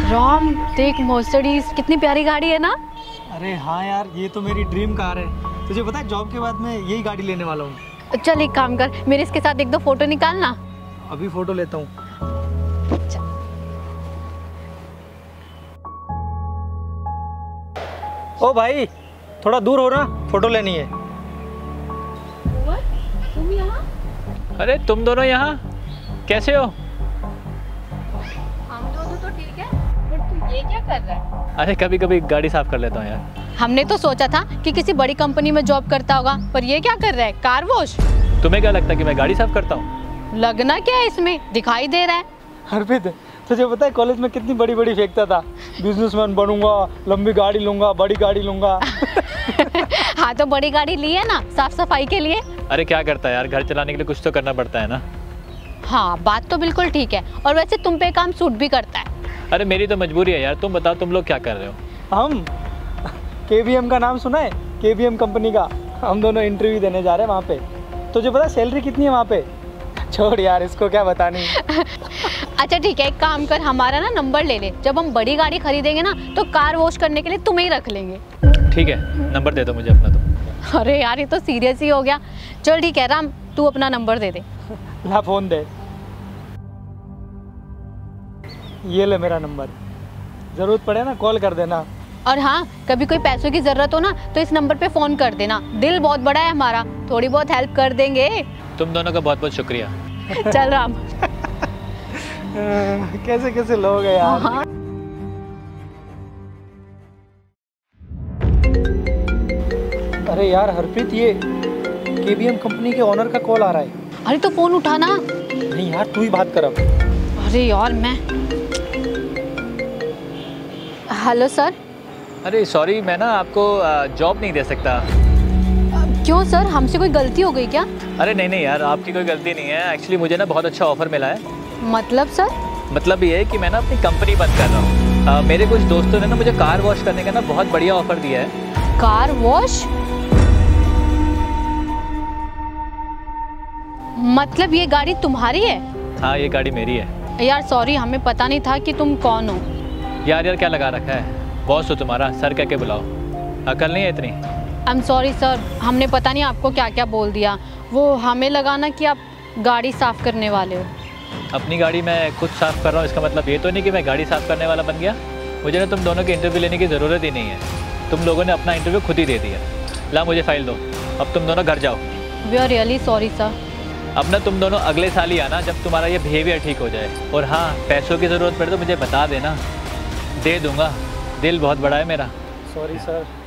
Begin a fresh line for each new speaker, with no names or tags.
राम देख, मर्सिडीज कितनी प्यारी गाड़ी है ना।
अरे हाँ यार, ये तो मेरी ड्रीम कार है। तुझे पता है जॉब के बाद मैं यही गाड़ी लेने वाला हूँ।
चल एक काम कर, मेरे इसके साथ एक दो फोटो निकालना।
अभी फोटो लेता हूँ। ओ भाई, थोड़ा दूर हो ना, फोटो लेनी है।
तुम यहाँ?
अरे तुम दोनों यहाँ कैसे हो?
हम दोनों तो ठीक है, पर तू ये क्या कर रहा है?
अरे कभी कभी गाड़ी साफ कर लेता हूँ यार।
हमने तो सोचा था कि किसी बड़ी कंपनी में जॉब करता होगा, पर ये क्या कर रहा है, कार वॉश।
तुम्हें क्या लगता है कि मैं गाड़ी साफ करता हूँ?
लगना क्या है इसमें, दिखाई दे रहा है।
हरप्रीत, तुझे पता है कॉलेज में कितनी बड़ी बड़ी फेंकता था, बिजनेसमैन बनूंगा, लंबी गाड़ी लूंगा, बड़ी गाड़ी लूंगा।
हाँ तो बड़ी गाड़ी ली है ना, साफ सफाई के लिए।
अरे क्या करता है यार, घर चलाने के लिए कुछ तो करना पड़ता है ना।
हाँ बात तो बिल्कुल ठीक है, और वैसे तुम पे काम सूट भी करता है।
अरे मेरी तो मजबूरी है यार। तुम बताओ, तुम लोग क्या कर रहे हो?
हम KBM का नाम सुना है? KBM कंपनी का हम दोनों इंटरव्यू देने जा रहे हैं वहाँ पे। तुझे पता सैलरी कितनी है वहाँ पे? छोड़ यार, इसको क्या बतानी।
अच्छा ठीक है, एक काम कर, हमारा ना नंबर ले ले। जब हम बड़ी गाड़ी खरीदेंगे ना तो कार वॉश करने के लिए तुम्हें ही रख लेंगे।
ठीक है, नंबर दे दो मुझे अपना तुम।
अरे यार ये तो सीरियस ही हो गया। चल ठीक है राम, तू अपना नंबर दे दे।
ला फोन दे। ये ले मेरा नंबर, जरूरत पड़े ना कॉल कर देना।
और हाँ, कभी कोई पैसों की जरूरत हो ना तो इस नंबर पे फोन कर देना। दिल बहुत बड़ा है हमारा, थोड़ी बहुत हेल्प कर देंगे।
तुम दोनों का बहुत बहुत शुक्रिया।
चल राम।
कैसे कैसे लोग हैं यार।
हाँ।
अरे यार हरप्रीत, ये KBM कंपनी के ओनर का कॉल आ रहा है।
अरे तो फोन उठाना।
नहीं यार, तू ही बात कर अब।
अरे यार मैं। Hello sir.
अरे सॉरी, मैं ना आपको जॉब नहीं दे सकता।
क्यों सर, हमसे कोई गलती हो गई क्या?
अरे नहीं नहीं यार, आपकी कोई गलती नहीं है। एक्चुअली मुझे ना बहुत अच्छा ऑफर मिला है।
मतलब सर?
मतलब ये है कि मैं ना अपनी कंपनी बंद कर रहा हूँ। मेरे कुछ दोस्तों ने ना मुझे कार वॉश करने का ना बहुत बढ़िया ऑफर दिया है।
Car wash? मतलब ये गाड़ी तुम्हारी है?
हाँ, ये गाड़ी मेरी है।
यार सॉरी, हमें पता नहीं था कि तुम कौन हो।
यार क्या लगा रखा है, बॉस हो तुम्हारा, सर कह के बुलाओ। अकल नहीं है इतनी?
आई एम सॉरी सर, हमने पता नहीं आपको क्या क्या बोल दिया। वो हमें लगा ना कि आप गाड़ी साफ करने वाले हो।
अपनी गाड़ी मैं खुद साफ कर रहा हूँ, इसका मतलब ये तो नहीं कि मैं गाड़ी साफ करने वाला बन गया। मुझे ना तुम दोनों के इंटरव्यू लेने की ज़रूरत ही नहीं है। तुम लोगों ने अपना इंटरव्यू खुद ही दे दिया। ला मुझे फाइल दो, अब तुम दोनों घर जाओ।
We are really sorry sir.
अब ना तुम दोनों अगले साल ही आना, जब तुम्हारा ये बिहेवियर ठीक हो जाए। और हाँ, पैसों की ज़रूरत पड़े तो मुझे बता देना, दे दूँगा। दिल बहुत बड़ा है मेरा।
Sorry sir.